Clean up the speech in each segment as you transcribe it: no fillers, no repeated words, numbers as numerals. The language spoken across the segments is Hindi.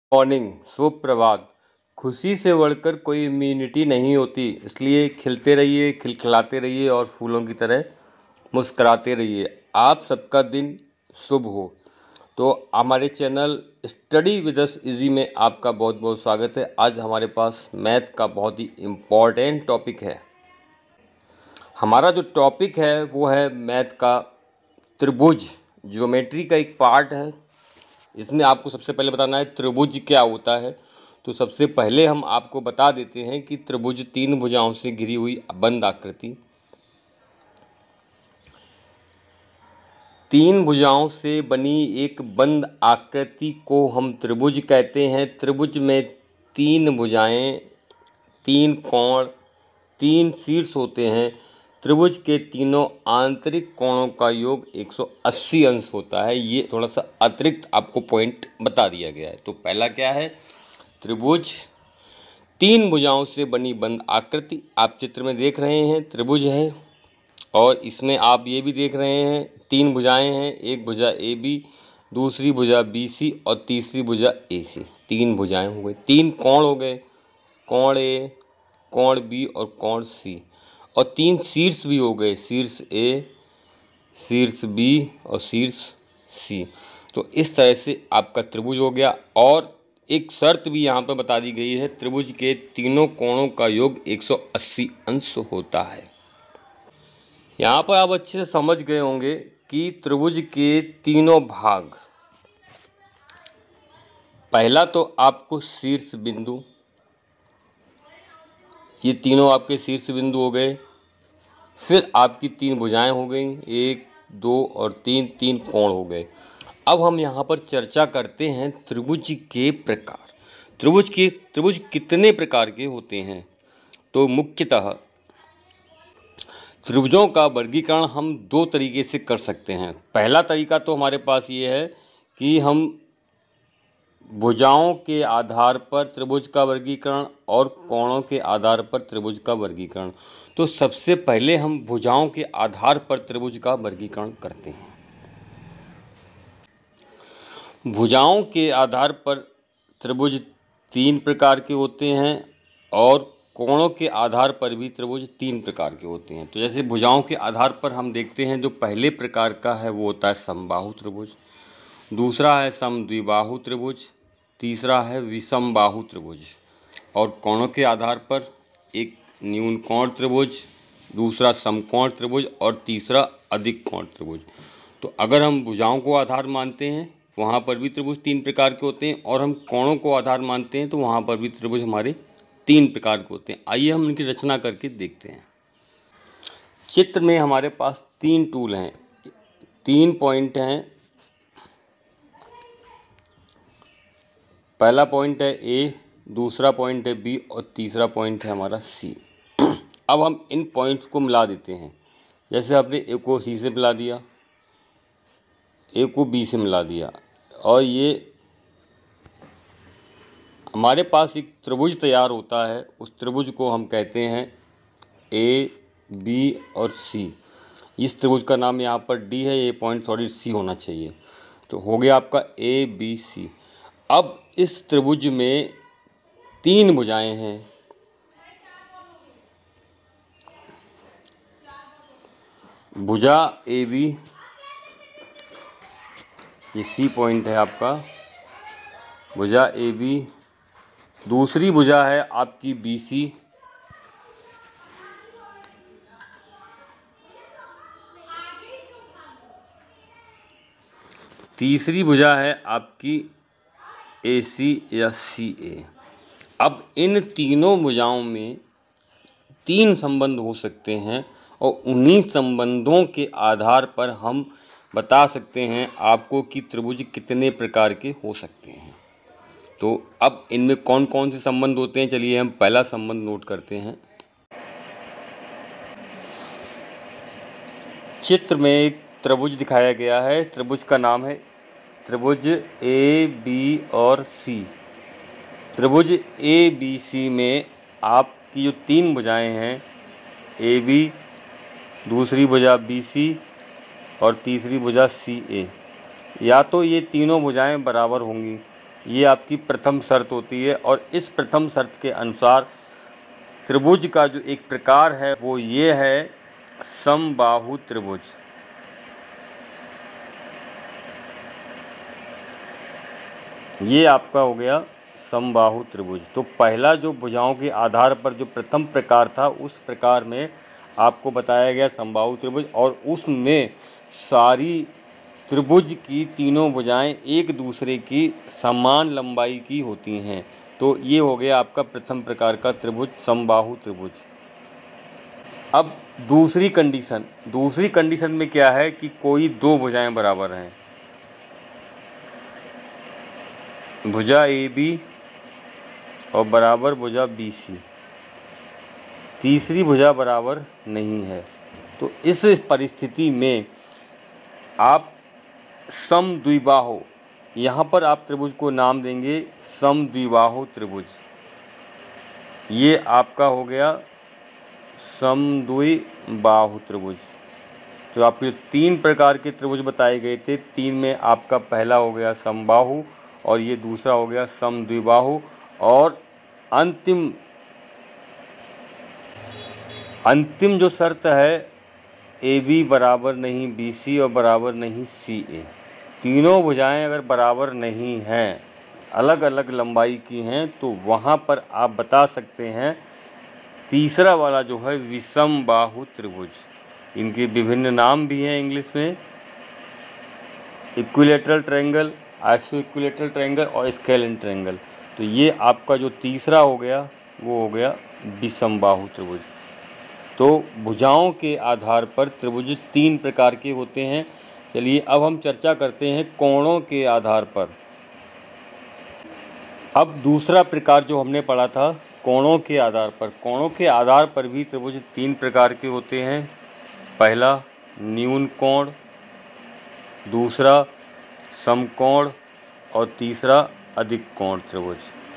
मॉर्निंग, शुभ प्रभात। खुशी से बढ़कर कोई इम्यूनिटी नहीं होती, इसलिए खिलते रहिए, खिलखिलाते रहिए और फूलों की तरह मुस्कराते रहिए। आप सबका दिन शुभ हो। तो हमारे channel study with us easy में आपका बहुत बहुत स्वागत है। आज हमारे पास मैथ का बहुत ही इम्पॉर्टेंट टॉपिक है। हमारा जो टॉपिक है वो है मैथ का त्रिभुज, ज्योमेट्री का एक पार्ट है। इसमें आपको सबसे पहले बताना है त्रिभुज क्या होता है। तो सबसे पहले हम आपको बता देते हैं कि त्रिभुज तीन भुजाओं से घिरी हुई बंद आकृति, तीन भुजाओं से बनी एक बंद आकृति को हम त्रिभुज कहते हैं। त्रिभुज में तीन भुजाएं, तीन कोण, तीन शीर्ष होते हैं। त्रिभुज के तीनों आंतरिक कोणों का योग 180 अंश होता है। ये थोड़ा सा अतिरिक्त आपको पॉइंट बता दिया गया है। तो पहला क्या है, त्रिभुज तीन भुजाओं से बनी बंद आकृति। आप चित्र में देख रहे हैं त्रिभुज है, और इसमें आप ये भी देख रहे हैं तीन भुजाएं हैं, एक भुजा ए बी, दूसरी भुजा बी सी और तीसरी भुजा ए सी। तीन भुजाएं हो गई। तीन कोण हो गए, कोण ए, कोण बी और कोण सी। और तीन शीर्ष भी हो गए, शीर्ष ए, शीर्ष बी और शीर्ष सी। तो इस तरह से आपका त्रिभुज हो गया। और एक शर्त भी यहाँ पर बता दी गई है, त्रिभुज के तीनों कोणों का योग 180 अंश होता है। यहाँ पर आप अच्छे से समझ गए होंगे कि त्रिभुज के तीनों भाग, पहला तो आपको शीर्ष बिंदु, ये तीनों आपके शीर्ष बिंदु हो गए। फिर आपकी तीन भुजाएं हो गई, एक, दो और तीन, तीन कोण हो गए। अब हम यहाँ पर चर्चा करते हैं त्रिभुज के प्रकार। त्रिभुज कितने प्रकार के होते हैं। तो मुख्यतः त्रिभुजों का वर्गीकरण हम दो तरीके से कर सकते हैं। पहला तरीका तो हमारे पास ये है कि हम भुजाओं के आधार पर त्रिभुज का वर्गीकरण और कोणों के आधार पर त्रिभुज का वर्गीकरण। तो सबसे पहले हम भुजाओं के आधार पर त्रिभुज का वर्गीकरण करते हैं। भुजाओं के आधार पर त्रिभुज तीन प्रकार के होते हैं और कोणों के आधार पर भी त्रिभुज तीन प्रकार के होते हैं। तो जैसे भुजाओं के आधार पर हम देखते हैं, जो पहले प्रकार का है वो होता है समबाहु त्रिभुज, दूसरा है समद्विबाहु त्रिभुज, तीसरा है विषम बाहु त्रिभुज। और कोणों के आधार पर एक न्यून कोण त्रिभुज, दूसरा समकोण त्रिभुज और तीसरा अधिक कोण त्रिभुज। तो अगर हम भुजाओं को आधार मानते हैं वहाँ पर भी त्रिभुज तीन प्रकार के होते हैं, और हम कोणों को आधार मानते हैं तो वहाँ पर भी त्रिभुज हमारे तीन प्रकार के होते हैं। आइए हम इनकी रचना करके देखते हैं। चित्र में हमारे पास तीन टूल हैं, तीन पॉइंट हैं। पहला पॉइंट है ए, दूसरा पॉइंट है बी और तीसरा पॉइंट है हमारा सी। अब हम इन पॉइंट्स को मिला देते हैं। जैसे आपने ए को सी से मिला दिया, ए को बी से मिला दिया, और ये हमारे पास एक त्रिभुज तैयार होता है। उस त्रिभुज को हम कहते हैं ए, बी और सी। इस त्रिभुज का नाम यहाँ पर डी है, ये पॉइंट सॉरी सी होना चाहिए। तो हो गया आपका ए बी सी। अब इस त्रिभुज में तीन भुजाएं हैं। भुजा ए बी, ये सी पॉइंट है आपका, भुजा ए बी। दूसरी भुजा है आपकी बी सी, तीसरी भुजा है आपकी ए सी या सी ए। अब इन तीनों भुजाओं में तीन संबंध हो सकते हैं, और उन्हीं संबंधों के आधार पर हम बता सकते हैं आपको कि त्रिभुज कितने प्रकार के हो सकते हैं। तो अब इनमें कौन कौन से संबंध होते हैं, चलिए हम पहला संबंध नोट करते हैं। चित्र में एक त्रिभुज दिखाया गया है। त्रिभुज का नाम है त्रिभुज ए बी और सी। त्रिभुज ए बी सी में आपकी जो तीन भुजाएं हैं, ए बी, दूसरी भुजा बी सी और तीसरी भुजा सी ए, या तो ये तीनों भुजाएं बराबर होंगी ये आपकी प्रथम शर्त होती है। और इस प्रथम शर्त के अनुसार त्रिभुज का जो एक प्रकार है वो ये है समबाहु त्रिभुज। ये आपका हो गया समबाहु त्रिभुज। तो पहला जो भुजाओं के आधार पर जो प्रथम प्रकार था उस प्रकार में आपको बताया गया समबाहु त्रिभुज, और उसमें सारी त्रिभुज की तीनों भुजाएं एक दूसरे की समान लंबाई की होती हैं। तो ये हो गया आपका प्रथम प्रकार का त्रिभुज समबाहु त्रिभुज। अब दूसरी कंडीशन में क्या है कि कोई दो भुजाएं बराबर हैं, भुजा ए बी और बराबर भुजा बी सी, तीसरी भुजा बराबर नहीं है। तो इस परिस्थिति में आप समद्विबाहु, यहाँ पर आप त्रिभुज को नाम देंगे समद्विबाहु त्रिभुज। ये आपका हो गया समद्विबाहु त्रिभुज। तो आपके तीन प्रकार के त्रिभुज बताए गए थे, तीन में आपका पहला हो गया समबाहु और ये दूसरा हो गया समद्विबाहु, और अंतिम जो शर्त है ए बी बराबर नहीं बी सी और बराबर नहीं सी ए। तीनों भुजाएं अगर बराबर नहीं हैं, अलग अलग लंबाई की हैं, तो वहाँ पर आप बता सकते हैं तीसरा वाला जो है विषम बाहु त्रिभुज। इनके विभिन्न नाम भी हैं इंग्लिश में, equilateral triangle, iso equilateral triangle और स्केलिन ट्रायंगल। तो ये आपका जो तीसरा हो गया वो हो गया विषम बाहु त्रिभुज। तो भुजाओं के आधार पर त्रिभुज तीन प्रकार के होते हैं। चलिए अब हम चर्चा करते हैं कोणों के आधार पर। अब दूसरा प्रकार जो हमने पढ़ा था कोणों के आधार पर भी त्रिभुज तीन प्रकार के होते हैं। पहला न्यून कोण, दूसरा समकोण और तीसरा अधिक कोण त्रिभुज।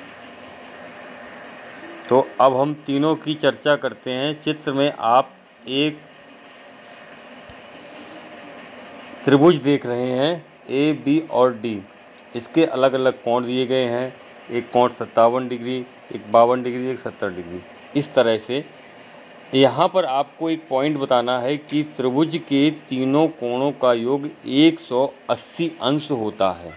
तो अब हम तीनों की चर्चा करते हैं। चित्र में आप एक त्रिभुज देख रहे हैं ए बी और डी। इसके अलग अलग कोण दिए गए हैं, एक कोण 57 डिग्री, एक 52 डिग्री, एक 70 डिग्री। इस तरह से यहाँ पर आपको एक पॉइंट बताना है कि त्रिभुज के तीनों कोणों का योग 180 अंश होता है।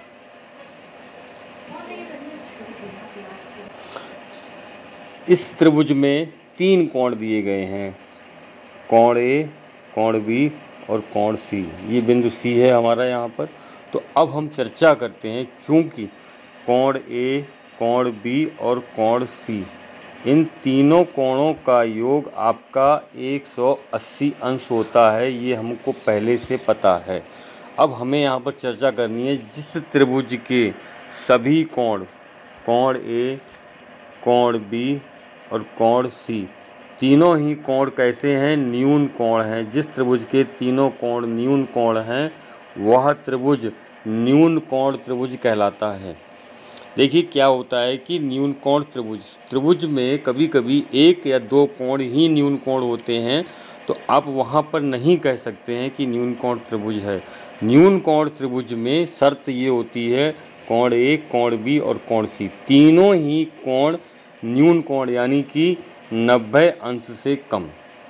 इस त्रिभुज में तीन कोण दिए गए हैं, कोण ए, कोण बी और कोण सी। ये बिंदु सी है हमारा यहाँ पर। तो अब हम चर्चा करते हैं, चूँकि कोण ए, कोण बी और कोण सी, इन तीनों कोणों का योग आपका 180 अंश होता है, ये हमको पहले से पता है। अब हमें यहाँ पर चर्चा करनी है जिस त्रिभुज के सभी कोण, कोण ए, कोण बी और कोण सी, तीनों ही कोण कैसे हैं, न्यून कोण हैं। जिस त्रिभुज के तीनों कोण न्यून कोण हैं वह त्रिभुज न्यून कोण त्रिभुज कहलाता है। देखिए क्या होता है कि न्यून कोण त्रिभुज में कभी कभी एक या दो कोण ही न्यून कोण होते हैं, तो आप वहाँ पर नहीं कह सकते हैं कि न्यून कोण त्रिभुज है। न्यून कोण त्रिभुज में शर्त ये होती है कोण ए, कोण बी और कोण सी, तीनों ही कोण न्यून कोण यानी कि 90 अंश से कम,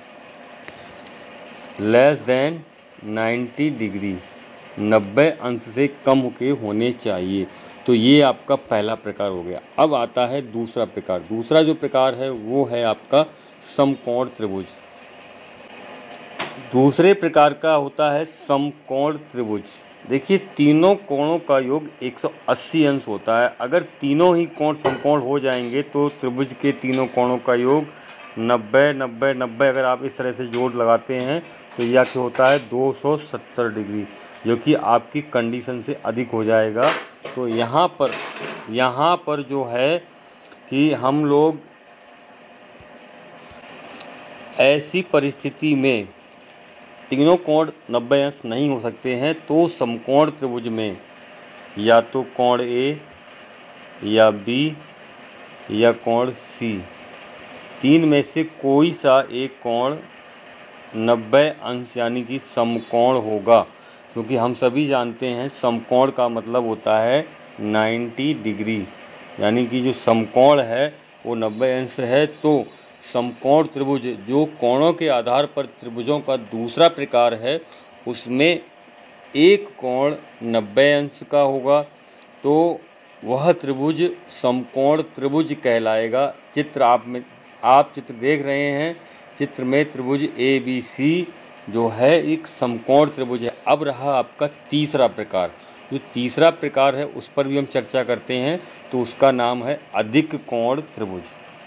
लेस देन 90 डिग्री, 90 अंश से कम के होने चाहिए। तो ये आपका पहला प्रकार हो गया। अब आता है दूसरा प्रकार। दूसरा जो प्रकार है वो है आपका समकोण त्रिभुज। दूसरे प्रकार का होता है समकोण त्रिभुज। देखिए तीनों कोणों का योग 180 अंश होता है। अगर तीनों ही कोण समकोण हो जाएंगे तो त्रिभुज के तीनों कोणों का योग 90 90 90, अगर आप इस तरह से जोड़ लगाते हैं तो यह क्या होता है 270 डिग्री, जो कि आपकी कंडीशन से अधिक हो जाएगा। तो यहाँ पर जो है कि हम लोग ऐसी परिस्थिति में तीनों कोण 90 अंश नहीं हो सकते हैं, तो समकोण त्रिभुज में या तो कोण ए या बी या कोण सी, तीन में से कोई सा एक कोण 90 अंश यानी कि समकोण होगा। क्योंकि हम सभी जानते हैं समकोण का मतलब होता है 90 डिग्री, यानी कि जो समकोण है वो 90 अंश है। तो समकोण त्रिभुज जो कोणों के आधार पर त्रिभुजों का दूसरा प्रकार है, उसमें एक कोण 90 अंश का होगा, तो वह त्रिभुज समकोण त्रिभुज कहलाएगा। आप चित्र देख रहे हैं, चित्र में त्रिभुज ABC जो है एक समकोण त्रिभुज है। अब रहा आपका तीसरा प्रकार, जो तीसरा प्रकार है उस पर भी हम चर्चा करते हैं, तो उसका नाम है अधिक कोण त्रिभुज।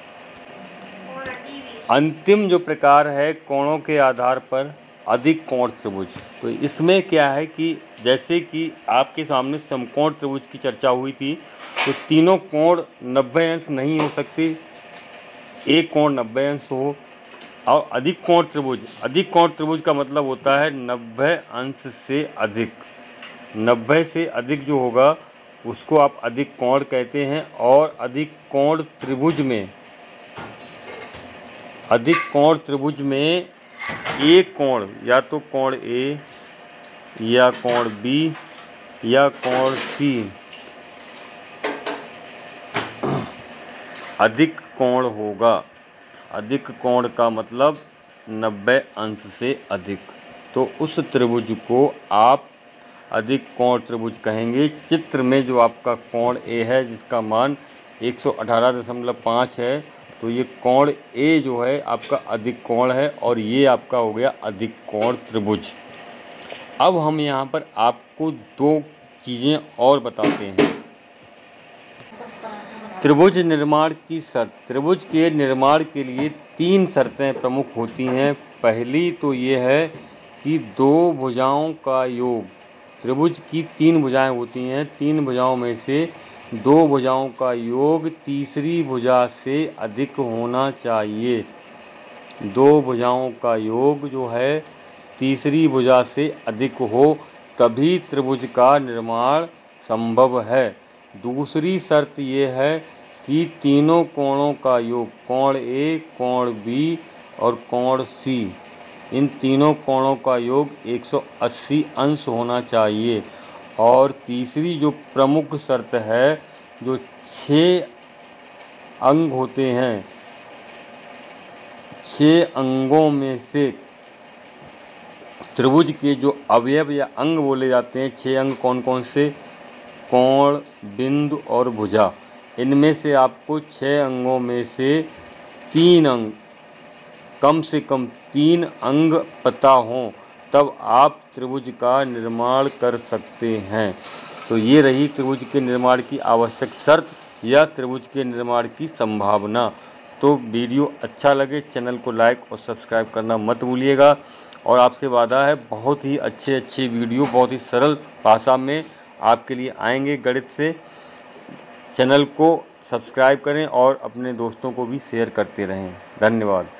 अंतिम जो प्रकार है कोणों के आधार पर अधिक कोण त्रिभुज, तो इसमें क्या है कि जैसे कि आपके सामने समकोण त्रिभुज की चर्चा हुई थी, तो तीनों कोण 90 अंश नहीं हो सकते, एक कोण 90 अंश हो। और अधिक कोण त्रिभुज का मतलब होता है 90 अंश से अधिक। 90 से अधिक जो होगा उसको आप अधिक कोण कहते हैं। और अधिक कोण त्रिभुज में एक कोण या तो कोण A या कोण B या कोण C अधिक कोण होगा। अधिक कोण का मतलब 90 अंश से अधिक, तो उस त्रिभुज को आप अधिक कोण त्रिभुज कहेंगे। चित्र में जो आपका कोण A है जिसका मान 118.5 है, तो ये कोण A जो है आपका अधिक कोण है और ये आपका हो गया अधिक कोण त्रिभुज। अब हम यहाँ पर आपको दो चीज़ें और बताते हैं। त्रिभुज निर्माण की शर्त। त्रिभुज के निर्माण के लिए 3 शर्तें प्रमुख होती हैं। पहली तो ये है कि दो भुजाओं का योग, त्रिभुज की 3 भुजाएं होती हैं, 3 भुजाओं में से 2 भुजाओं का योग तीसरी भुजा से अधिक होना चाहिए। 2 भुजाओं का योग जो है तीसरी भुजा से अधिक हो, तभी त्रिभुज का निर्माण संभव है। दूसरी शर्त ये है कि तीनों कोणों का योग, कोण A, कोण B और कोण C, इन तीनों कोणों का योग 180 अंश होना चाहिए। और तीसरी जो प्रमुख शर्त है, जो 6 अंग होते हैं, 6 अंगों में से त्रिभुज के जो अवयव या अंग बोले जाते हैं, 6 अंग कौन कौन से? कोण, बिंदु और भुजा। इनमें से आपको 6 अंगों में से 3 अंग, कम से कम 3 अंग पता हों, तब आप त्रिभुज का निर्माण कर सकते हैं। तो ये रही त्रिभुज के निर्माण की आवश्यक शर्त या त्रिभुज के निर्माण की संभावना। तो वीडियो अच्छा लगे चैनल को लाइक और सब्सक्राइब करना मत भूलिएगा। और आपसे वादा है बहुत ही अच्छे वीडियो बहुत ही सरल भाषा में आपके लिए आएंगे गणित से। चैनल को सब्सक्राइब करें और अपने दोस्तों को भी शेयर करते रहें। धन्यवाद।